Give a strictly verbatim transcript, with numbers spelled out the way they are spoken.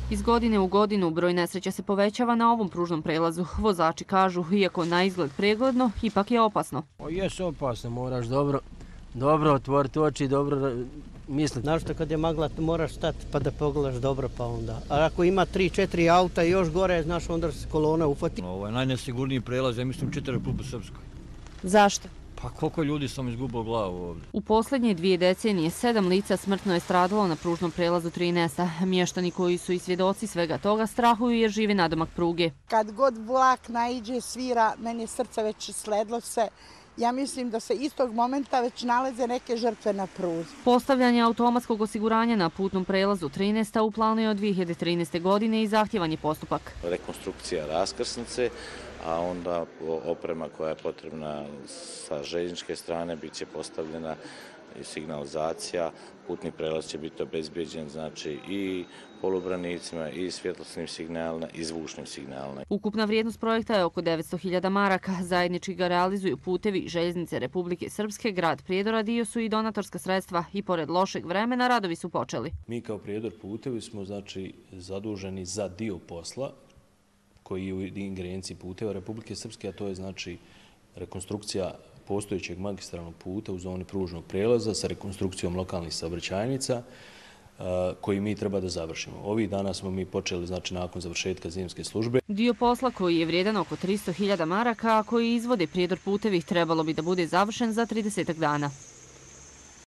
Iz godine u godinu broj nesreća se povećava na ovom pružnom prelazu. Vozači kažu, iako na izgled pregledno, ipak je opasno. Jesi opasno, moraš dobro, dobro otvoriti oči i dobro misliti. Našto kad je magla, moraš stati pa da pogledaš dobro pa onda. A ako ima tri, četiri auta i još gore, znaš, onda se kolona ufati. Ovo je najnesigurniji prelaz, ja mislim, čitave Republike Srpskoj. Zašto? Pa koliko ljudi sam izgubio glavu ovdje. U posljednje dvije decenije sedam lica smrtno je stradalo na pružnom prelazu Trinesa. Mještani koji su i svjedoci svega toga strahuju jer žive nadomak pruge. Kad god vlak naiđe, svira, meni je srce već sledlo se. Ja mislim da se istog momenta već nalaze neke žrtve na pruzi. Postavljanje automatskog osiguranja na putnom prelazu Trinesta u planu je od dvije hiljade trinaeste. godine i zahtjevan je postupak. Rekonstrukcija raskrsnice, a onda oprema koja je potrebna sa željezničke strane bit će postavljena i signalizacija. Putni prelaz će biti obezbeđen, znači i polubranicima, i svjetlosnim signalima, i zvučnim signalima. Ukupna vrijednost projekta je oko devetsto hiljada maraka. Zajednički ga realizuju Putevi, Željeznice Republike Srpske, grad Prijedora, dio su i donatorska sredstva i pored lošeg vremena radovi su počeli. Mi kao Prijedor Putevi smo znači zaduženi za dio posla koji je u ingerenciji Puteva Republike Srpske, a to je znači rekonstrukcija postojećeg magistralnog puta u zoni pružnog prelaza sa rekonstrukcijom lokalnih saobraćajnica koji mi treba da završimo. Ovih dana smo mi počeli, znači nakon završetka zimske službe. Dio posla koji je vrijedan oko tristo hiljada maraka, a koji izvode Prijedor Putevi, trebalo bi da bude završen za tridesetak dana.